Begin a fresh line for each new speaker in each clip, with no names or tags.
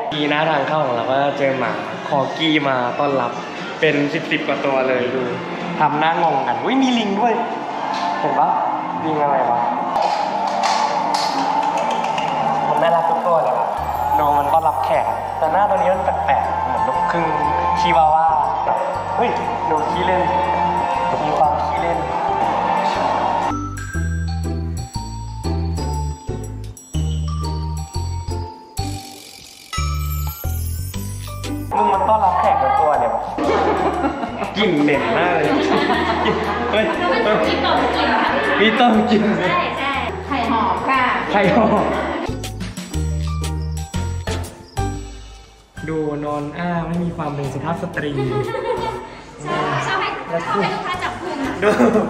กีหน้าทางเข้าของเราก็เจอหมาคอกี้มาต้อนรับเป็น10กว่าตัวเลยดูทำหน้างงกันอุ้ยมีลิงด้วยเห็นปะลิงอะไรวะมันน่ารักทุกตัวเลยครับน้องมันต้อนรับแขกแต่หน้าตัวนี้มันแปลกๆเหมือนลูกครึ่งชิวาว่าเฮ้ยดูขี้เล่นมีความขี้เล่นมึงมันต้อนรับแขกเป็นตัวเลยกลิ่นเหม็นมากเลยเฮ้ยมีต้มกินใช่
ไข่หอมค่ะ
ไข่หอมดูนอนไม่มีความเป็นสุภาพสตรี
ชอบให้ลูกค้าจับพุง
ดู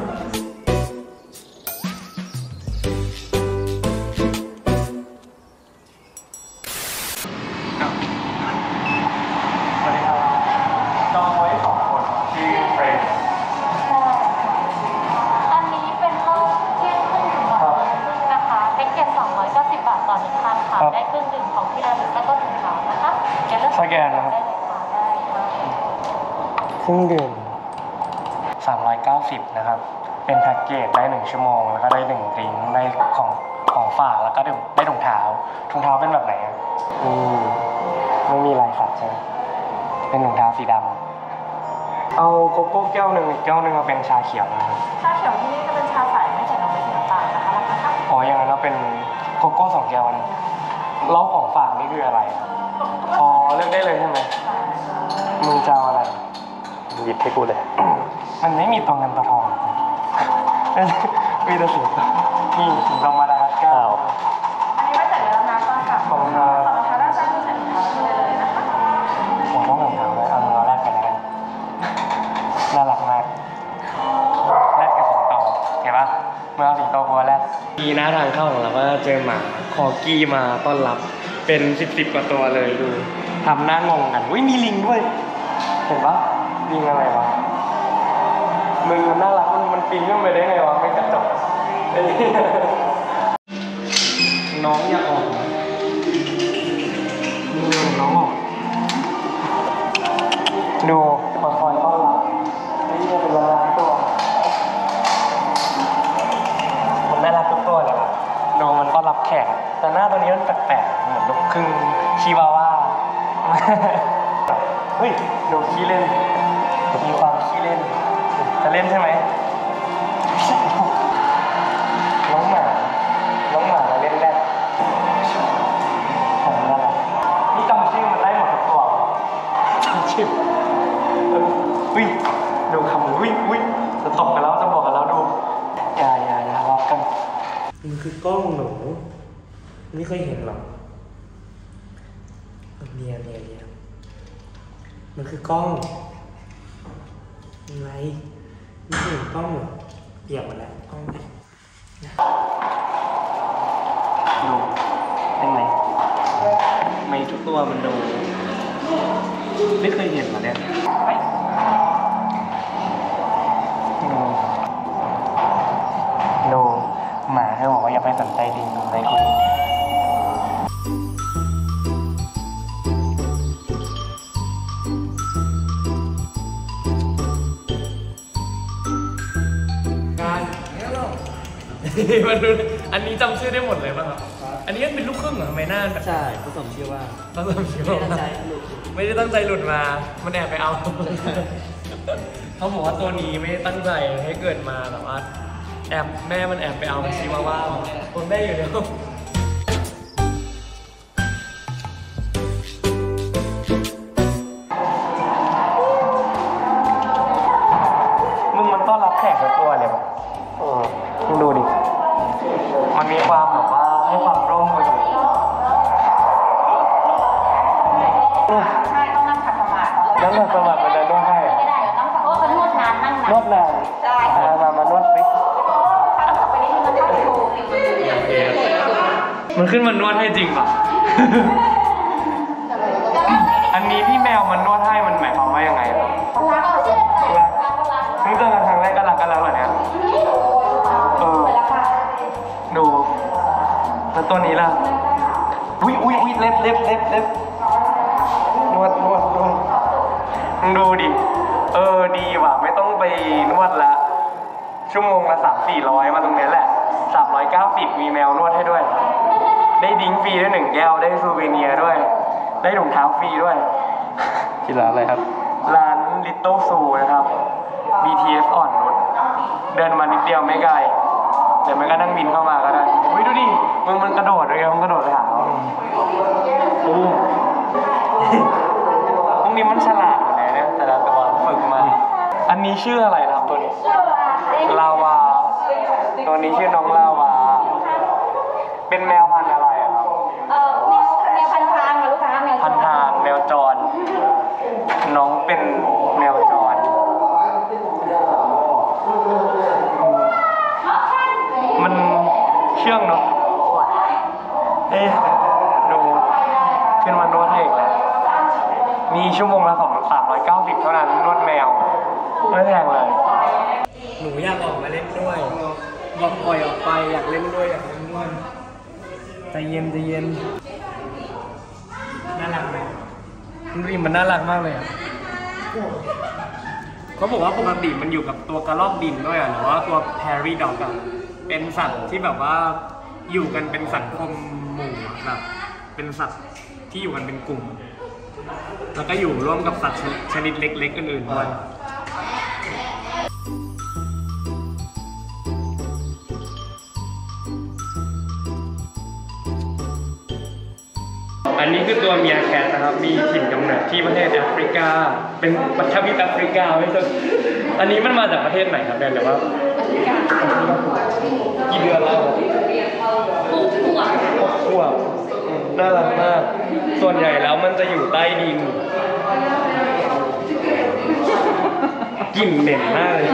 ได้เครื่องดื่มของที่ระลึกแล้วก็ถุงเท้านะคะ
สแกนนะครับเครื่องดื่ม390นะครับเป็นแพ็กเกจได้1ชั่วโมงแล้วก็ได้1ดริงก์ได้ของฝากแล้วก็ได้ถุงเท้าเป็นแบบไหนไม่มีลายสัตว์ใช่ไหมเป็นถุงเท้าสีดำเอาโกโก้แก้วหนึ่งเอาเป็นชาเขียวนะครับ
ชาเขียวที่นี่จะเป็นชาใสไม่ใส่นมไม่ใส่น้ำตาลนะคะแล้วก็
อ๋ออย่างนั้นเราเป็นโกโก้2 แก้วนะแล้วของฝากนี่คืออะไรอ๋อเลือกได้เลยใช่ไหมมึงจะเอาอะไรหยิบให้กูเลยมันไม่มีตัวเงินตัวทองมีแต่สิงนี่สิงโตมาดากัสการ์
อันนี้ไม่ใส่แล้วนะป้าค่ะของเท้าด้านซ้ายไม่ใส่เท้าได้เลยนะคะ
ผมต้องเท้าเลยเอาเราแรกกันแล้วกันน่ารักมากแรกกับสิงโตเห็นปะเมื่อเอาสิงโตกลัวแรกกีหน้าทางเข้าของเราก็เจอหมาคอกี้มาต้อนรับเป็น10กว่าตัวเลยดูทำหน้างงกันอุ้ยมีลิงด้วยเห็นปะลิงอะไรวะมึงมันน่ารักมันปีนขึ้นไปได้ไงวะไม่กระจกน้องอยากออกน้องออกดูมาคอยต้อนรับนี่เป็นร้านตัวมันน่ารักทุกตัวเลยครับน้องมันต้อนรับแขกแต่หน้าตัวนี้มันแปลกๆเหมือนลูกครึ่งชิวาว่าเฮ้ยดูขี้เล่นมีความขี้เล่นจะเล่นใช่ไหมน้องหมาเล่นแรกของอะไรนี่จำชื่อมันได้หมดทุกตัวจำชื่อวิ่งดูคำวิ่งจะตบกันแล้วจะบอกกันแล้วดูอย่าทะเลาะกันมันคือกล้องหนูไม่เคยเห็นหรอกเนี่ยมันคือกล้องอะไรนี่คือกล้องเปียกหมดแล้วกล้องดูได้ไหมไม่ทุกตัวมันดูไม่เคยเห็นมาเนี่ยดูหมาเขาบอกว่าอย่าไปสนใจลิงอะไรคุณมาดูอันนี้จำชื่อได้หมดเลยป่ะครับอันนี้เป็นลูกครึ่งเหรอทำไมหน้าแบบ
ใช่ผสมชื่อว่า
ไม่ได้ตั้งใจหลุดมามันแอบไปเอาเขาบอกว่าตัวนี้ไม่ได้ตั้งใจให้เกิดมาแต่ว่าแม่มันแอบไปเอาชิวาว่าคนแม่อยู่เดียวมึงมันต้อนรับแขกทุกตัวเลยมึงดูดิมันมีความแบบว่าให้ความร่มมือ
ใช่ต้องนั่งขัดสมาธิ
นั่งขัดสมาธิมันจะนวดให้
ไม่ได้ต้องเพราะมันนวดนานนั่ง
นวดนาน
ใช่
มานวดฟิกมันขึ้นมานวดให้จริงป่ะอันนี้พี่แมวมันนวดให้มันหมายความว่ายังไงครับนี่เจอกันครั้งแรกก็รักกันแล้วเหรอเนี่ยดูแล้วตัวนี้ล่ะอุ้ยเล็บวดดูดิดีว่ะไม่ต้องไปนวดละชั่วโมงละ300-400มาตรงนี้แหละ390มีแมวนวดให้ด้วยได้ดิ้งฟรีด้วย1 แก้วได้ซูเวเนียร์ด้วยได้ถุงเท้าฟรีด้วยที่ร้านอะไรครับร้าน Little Zoo นะครับ BTS อ่อนนุชเดินมานิดเดียวไม่ไกลเดี๋ยวมันก็นั่งบินเข้ามาก็ได้วิดูดิมันกระโดดเลยมันกระโดดไปหาพวกนี้มันฉลาดอยู่แล้วเนี่ยแต่ละตัวฝึกมาอันนี้ชื่ออะไรครับตัวนี้ลาวาตัวนี้ชื่อน้องลาวาเป็นแมวพันธุ์อะไรครับ
แมวพันทางค่ะลูกค้าแมวพันทาง
แมวจรน้องเป็นแมวจรมันเชื่องเนาะดูขึ้นมานวดให้อีกแล้วมีชั่วโมงละ390เท่านั้นนวดแมวไม่แพงเลยหนูอยากออกมาเล่นด้วยบอกปล่อยออกไปอยากเล่นด้วยอยากเล่นด้วยใจเย็นน่ารักไหมมันน่ารักมากเลยอ่ะเขาบอกว่าปกติมันอยู่กับตัวกระรอกดินด้วยอ่ะหรือว่าตัวแพรี่ด็อกอ่ะเป็นสัตว์ที่แบบว่าอยู่กันเป็นสังคมหมู่แบบเป็นสัตว์ที่อยู่กันเป็นกลุ่มแล้วก็อยู่ร่วมกับสัตว์ชนิดเล็กๆอื่นๆด้วยอันนี้คือตัวเมียแคทนะครับมีถิ่นกำเนิดที่ประเทศแอฟริกาเป็นทวีปแอฟริกาไม่ใช่อันนี้มันมาจากประเทศไหนครับเนี่ยหรือว่ากี่เดือนแล้ว6 ขวบน่ารักมากส่วนใหญ่แล้วมันจะอยู่ใต้ดินกลิ่นเหม็นมากเลย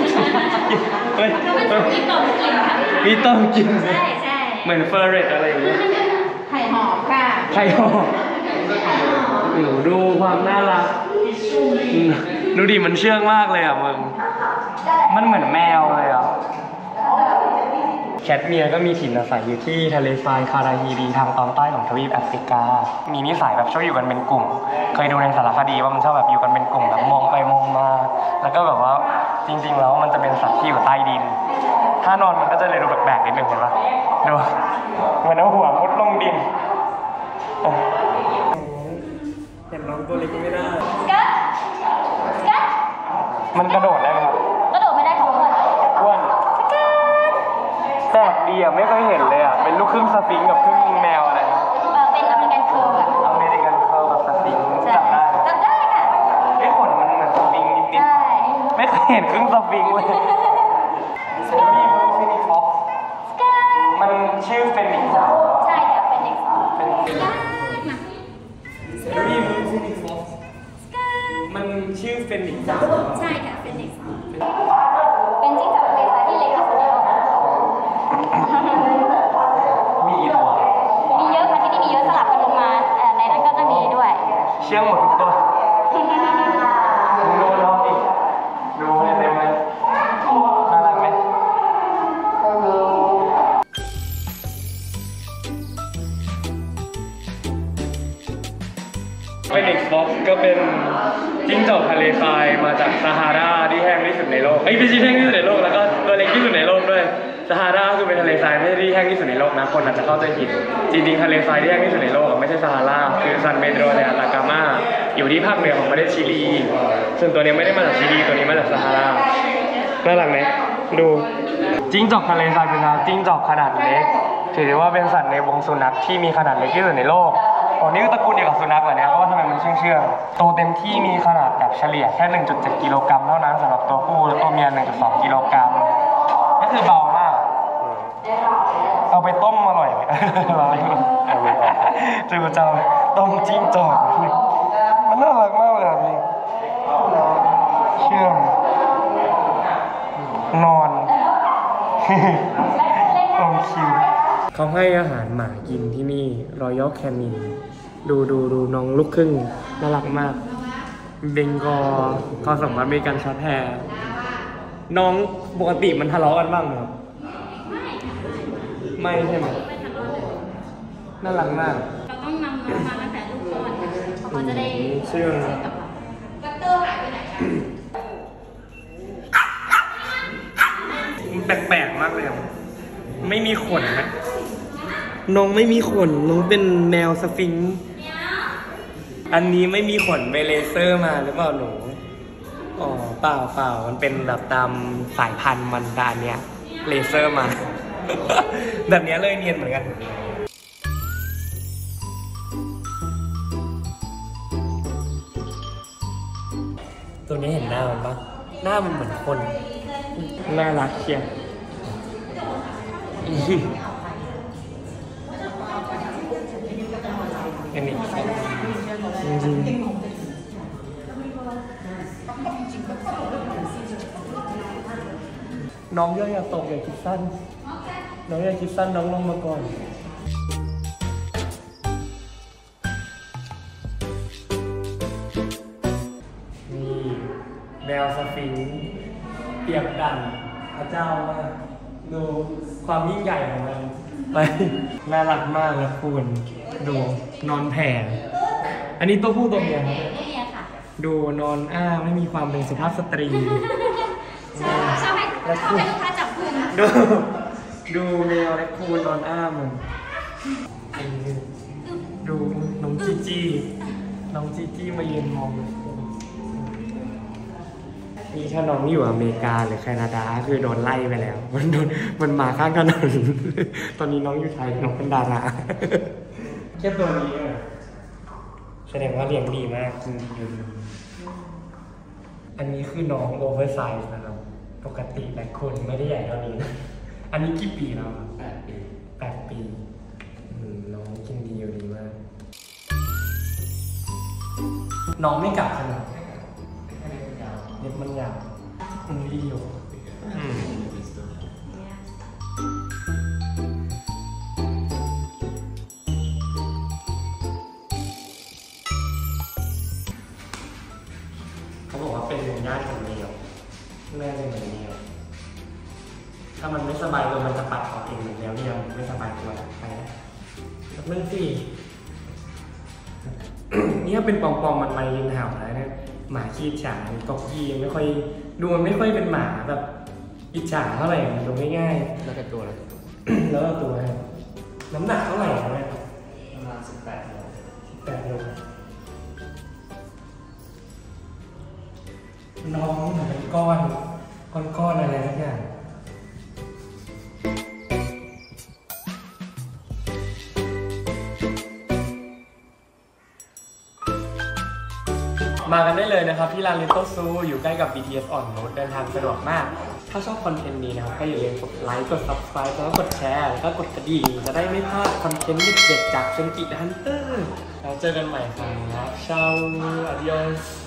มีต้มกลิ่นเหมือนเฟอร์เรตอะไรอย่างเงี้ย
ไข่หอมค่ะ
ไข่หอมดูความน่ารักดูดิมันเชื่องมากเลยอ่ะมึงมันเหมือนแมวเลยอ่ะแคทเมียก็มีถิ่นอาศัยอยู่ที่ทะเลทรายคาราฮีรีทางตอนใต้ของทวีปแอฟริกามีนิสัยแบบชอบอยู่กันเป็นกลุ่มเคยดูในสารคดีว่ามันชอบแบบอยู่กันเป็นกลุ่มแบบมองไปมองมาแล้วก็แบบว่าจริงๆแล้วมันจะเป็นสัตว์ที่อยู่ใต้ดินถ้านอนมันก็จะเลยดูแปลกๆนิดนึงเห็นปะดูเหมือนเอาหัวมุดลงดินเห็นน้องตัวเล็กไม่ได้มันกระโดดได้ไหมครับ
กระโดดไม่ได้ของ
อ้วนแปลกดีอ่ะไม่เคยเห็นเลยอ่ะเป็นลูกครึ่งสฟิงค์กับครึ่งแมวอะไร
เป็นอเมริกันเคิร์ลค่ะ
อเมริกันเคิร์ลกับสฟิงค์จับได้
ค่ะ
ไอ้ขนมันเหมือนสฟิงค์นิดๆไม่เคยเห็นครึ่งสฟิงค์เลยเซมี่มูฟินิฟ็อกมันชื่อเฟนิกซ์
ใช่ค่ะเฟนิกซ์
เซมี่มูฟินิฟ็อกมันชื่อเฟนิกซ์
ใช่ค่ะเฟนิกซ์เป็นจิ้งจอกทะเลทรายที่เล็กที่สุดในโลก
มีกี่ตัว
มีเยอะค่ะที่นี่มีเยอะสลับกันลงมาในนั้นก็จะมีด้วย
เชื่องหมดทุกตัวดูน้องดิดูให้เต็มเลยน่ารักไหมเฟนิกซ์ฟ็อกซ์ก็เป็นจิ้งจอกทะเลทรายมาจากซาฮาราที่แห้งที่สุดในโลกไม่ใช่แห้งที่สุดในโลกแล้วก็ตัวเล็กที่สุดในโลกด้วยซาฮาราคือเป็นทะเลทรายไม่ใช่ที่แห้งที่สุดในโลกนะคนอาจจะเข้าใจผิดจริงๆทะเลทรายที่แห้งที่สุดในโลกไม่ใช่ซาฮาราคือซันเปโดรเดลากามาอยู่ที่ภาคเหนือของประเทศชิลีซึ่งตัวนี้ไม่ได้มาจากชิลีตัวนี้มาจากซาฮาราน่ารักไหมดูจิ้งจอกทะเลทรายเป็นจิ้งจอกขนาดเล็กถือได้ว่าเป็นสัตว์ในวงสุนัขที่มีขนาดเล็กที่สุดในโลกนี่ก็ตระกูลเดียวกับสุนัขเหรอเนี่ยเพราะว่าทำไมมันเชื่องโตเต็มที่มีขนาดแบบเฉลี่ยแค่ 1.7 กิโลกรัมเท่านั้นสำหรับตัวผู้และตัวเมีย 1.2 กิโลกรัมก็คือเบามากเอาไปต้มอร่อยเราเลยจูเจ้าต้มจิ้งจอกมันน่ารักมากเลยพี่เชื่องนอนความคิวเขาให้อาหารหมากินที่นี่รอยัลแคนินดูน้องลูกครึ่งน่ารักมากเบงกอลผสมอเมริกันช็อตแฮร์น้องปกติมันทะเลาะกันบ้างไหมครับไม่ใช่ไหมน่ารักมาก
เราต้องนำน้องมาตั้งแต่ลูกก่อนเขาจะได้
เชื่อง
กับเราบัตเตอร์หายไปไหนคะ
มันแปลกๆมากเลยอะไม่มีขนนะน้องไม่มีขนน้องเป็นแมวสฟิงค์อันนี้ไม่มีขนไปเลเซอร์มาหรือเปล่าหนูอ๋อเปล่ามันเป็นแบบตามสายพันธุ์มันดานเนี้ยเลเซอร์มา แบบเนี้ยเลยเนียนเหมือนกันตัวนี้เห็นหน้ามันปะหน้ามันเหมือนคนน่ารักเชียวอันนี้จริงน้องอย่าตกอย่าคิดสั้นน้องอย่าคิดสั้นน้องลงมาก่อนนี่แมวสฟิงค์เปรียบดั่งพระเจ้ามากดูความยิ่งใหญ่ของมันไปน่ารักมากนะคุณดูนอนแผ่อันนี้ตัวผู้ตัวเมียครับ
ไม่เมียค่ะ
ดูนอนอ้าไม่มีความเป็นสุภาพสตรี
ชอบให้ลูกค้าจับพุง
ดูแมวและคูนนอนอ้ามันดูน้องจีจี้มายืนมองนี่ถ้าน้องอยู่อเมริกาหรือแคนาดาคือโดนไล่ไปแล้วมันมาข้างถนน ตอนนี้น้องอยู่ไทยน้องเป็นดารา แค่ตัวนี้แสดงว่าเลี้ยงดีมากอันนี้คือน้องโอเวอร์ไซส์นะครับปกติแบคคูนไม่ได้ใหญ่เท่านี้นะอันนี้กี่ปีแล้วครับ8 ปีน้องกินดีอยู่ดีมากน้องไม่กลับขนาดเล็บมันยาวมันดีอยู่เขาบอกว่าเป็นญาติของแมวแม่เป็นเหมือนแมวถ้ามันไม่สบายตัวมันจะปัดออกเองเหมือนแมวเนี่ยไม่สบายตัวไปนะเรื่องสิเนี่ยเป็นปอมๆมันมายืนเห่าแล้วเนี่ยหมาขี้ฉาตกยีไม่ค่อยดูมันไม่ค่อยเป็นหมาแบบอิจฉาเท่าไหร่มันดูง่ายๆแล้วก็ตัวแล้วก็ตัวน้ำหนักเท่าไหร่ครับแม่ประมาณ18 โลน้องเหมือนเป็นก้อนอะไรทุกอย่างมากันได้เลยนะครับที่ร้านลิตเติ้ลซูอยู่ใกล้กับ BTS อ่อนนุชเดินทางสะดวกมากถ้าชอบคอนเทนต์นี้นะครับก็อย่าลืมกดไลค์กด Subscribe แล้วก็กดแชร์แล้วก็กดกระดิ่งจะได้ไม่พลาดคอนเทนต์เด็ดๆจากเซนกิฮันเตอร์แล้วเจอกันใหม่ครับชาวอาดิโอส